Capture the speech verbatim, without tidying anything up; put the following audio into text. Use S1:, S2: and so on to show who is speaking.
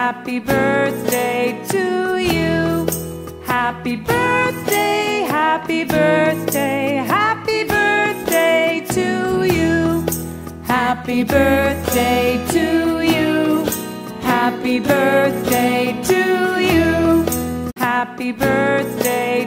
S1: happy birthday to you. Happy birthday, happy birthday, happy birthday to you. Happy birthday to you. Happy birthday to you. Happy birthday